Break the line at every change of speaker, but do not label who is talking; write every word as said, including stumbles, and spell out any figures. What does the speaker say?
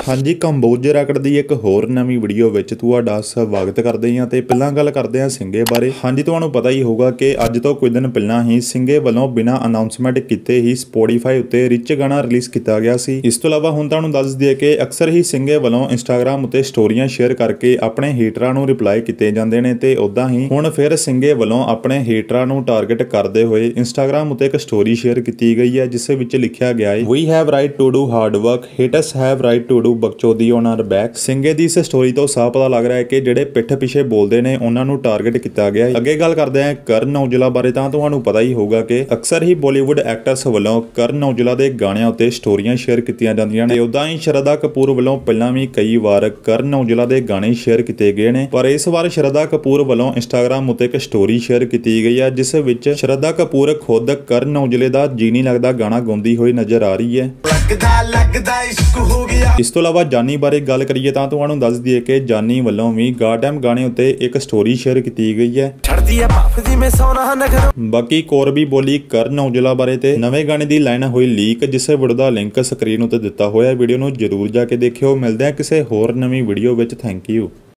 हाँ जी, ਕੰਬੋਜ ਰੈਕਟ ਦੀ ਇੱਕ ਹੋਰ ਨਵੀਂ ਵੀਡੀਓ ਵਿੱਚ ਤੁਹਾਡਾ ਸਵਾਗਤ ਕਰਦੇ ਹਾਂ ਤੇ ਪਹਿਲਾਂ ਗੱਲ ਕਰਦੇ ਹਾਂ ਸਿੰਗੇ ਬਾਰੇ। ਹਾਂਜੀ, ਤੁਹਾਨੂੰ ਪਤਾ ਹੀ ਹੋਊਗਾ ਕਿ ਅੱਜ ਤੋਂ ਕੁਝ ਦਿਨ ਪਹਿਲਾਂ ਹੀ ਸਿੰਗੇ ਵੱਲੋਂ ਬਿਨਾਂ ਅਨਾਉਂਸਮੈਂਟ ਕੀਤੇ ਹੀ ਸਪੋਟੀਫਾਈ ਉੱਤੇ ਰਿਚ ਗਾਣਾ ਰਿਲੀਜ਼ ਕੀਤਾ ਗਿਆ ਸੀ। ਇਸ ਤੋਂ ਇਲਾਵਾ ਹੁਣ ਤੁਹਾਨੂੰ ਦੱਸ ਦਈਏ ਕਿ ਅਕਸਰ ਹੀ ਸਿੰਗੇ ਵੱਲੋਂ ਇੰਸਟਾਗ੍ਰਾਮ ਉੱਤੇ ਸਟੋਰੀਆਂ ਸ਼ੇਅਰ ਕਰਕੇ ਆਪਣੇ ਹੇਟਰਾਂ ਨੂੰ ਰਿਪਲਾਈ ਕੀਤੇ ਜਾਂਦੇ ਨੇ ਤੇ ਉਦਾਂ ਹੀ ਹੁਣ ਫਿਰ ਸਿੰਗੇ ਵੱਲੋਂ ਆਪਣੇ ਹੇਟਰਾਂ ਨੂੰ ਟਾਰਗੇਟ ਕਰਦੇ ਹੋਏ ਇੰਸਟਾਗ੍ਰਾਮ ਉੱਤੇ ਇੱਕ ਸਟੋਰੀ ਸ਼ੇਅਰ ਕੀਤੀ ਗਈ ਹੈ, ਜਿਸ ਵਿੱਚ ਲਿਖਿਆ ਗਿਆ ਹੈ ਵੀ have right to do hard work, haters have right to do ਬਕਚੋਦੀ ਔਨ ਆਰ ਬੈਕ। ਸਿੰਗੇ ਦੀ ਇਸ ਸਟੋਰੀ ਤੋਂ ਸਾਫ਼ ਪਤਾ ਲੱਗ ਰਿਹਾ ਹੈ ਕਿ ਜਿਹੜੇ ਪਿੱਠ ਪਿੱਛੇ ਬੋਲਦੇ ਨੇ ਉਹਨਾਂ ਨੂੰ ਟਾਰਗੇਟ ਕੀਤਾ ਗਿਆ ਹੈ। ਅੱਗੇ ਗੱਲ ਕਰਦੇ ਹਾਂ ਕਰਨ ਔਜਲਾ ਬਾਰੇ। ਤਾਂ ਤੁਹਾਨੂੰ ਪਤਾ ਹੀ ਹੋਊਗਾ ਕਿ ਅਕਸਰ ਹੀ ਬਾਲੀਵੁੱਡ ਐਕਟਰਸ ਵੱਲੋਂ ਕਰਨ ਔਜਲਾ ਦੇ ਗਾਣਿਆਂ ਉੱਤੇ ਸਟੋਰੀਆਂ ਸ਼ੇਅਰ ਕੀਤੀਆਂ ਜਾਂਦੀਆਂ ਨੇ। ਉਦਾਂ ਹੀ ਸ਼ਰਧਾ ਕਪੂਰ ਵੱਲੋਂ ਪਹਿਲਾਂ ਵੀ ਕਈ ਵਾਰ ਕਰਨ ਔਜਲਾ ਦੇ ਗਾਣੇ ਸ਼ੇਅਰ ਕੀਤੇ ਗਏ ਨੇ, ਪਰ ਇਸ ਵਾਰ ਸ਼ਰਧਾ ਕਪੂਰ ਵੱਲੋਂ ਇੰਸਟਾਗ੍ਰਾਮ ਉੱਤੇ ਇੱਕ ਸਟੋਰੀ ਸ਼ੇਅਰ ਕੀਤੀ ਗਈ ਹੈ, ਜਿਸ ਵਿੱਚ ਸ਼ਰਧਾ ਕਪੂਰ ਖੁਦ ਕਰਨ ਔਜਲੇ ਦਾ ਜੀ ਨਹੀਂ ਲੱਗਦਾ ਗਾਣਾ ਗਾਉਂਦੀ ਹੋਈ ਨਜ਼ਰ ਆ ਰਹੀ ਹੈ। ਇਸ ਤੋਂ ਇਲਾਵਾ ਜਾਨੀ ਬਾਰੇ ਗੱਲ ਕਰੀਏ ਤਾਂ ਤੁਹਾਨੂੰ ਦੱਸ ਦਈਏ ਕਿ ਜਾਨੀ ਵੱਲੋਂ ਵੀ ਗਾਰਡਮ ਗਾਣੇ ਉੱਤੇ ਇੱਕ ਸਟੋਰੀ ਸ਼ੇਅਰ ਕੀਤੀ ਗਈ ਹੈ। ਬਾਕੀ ਕੋਰ ਵੀ ਬੋਲੀ ਕਰਨ ਔਜਲਾ ਬਾਰੇ ਤੇ ਨਵੇਂ ਗਾਣੇ ਦੀ ਲਾਈਨ ਹੋਈ ਲੀਕ, ਜਿਸ ਵੀਡੀਓ ਦਾ ਲਿੰਕ ਸਕਰੀਨ ਉੱਤੇ ਦਿੱਤਾ ਹੋਇਆ। ਵੀਡੀਓ ਨੂੰ ਜਰੂਰ ਜਾ ਕੇ ਦੇਖਿਓ। ਮਿਲਦੇ ਹਾਂ ਕਿਸੇ ਹੋਰ ਨਵੀਂ ਵੀਡੀਓ ਵਿੱਚ। Thank you.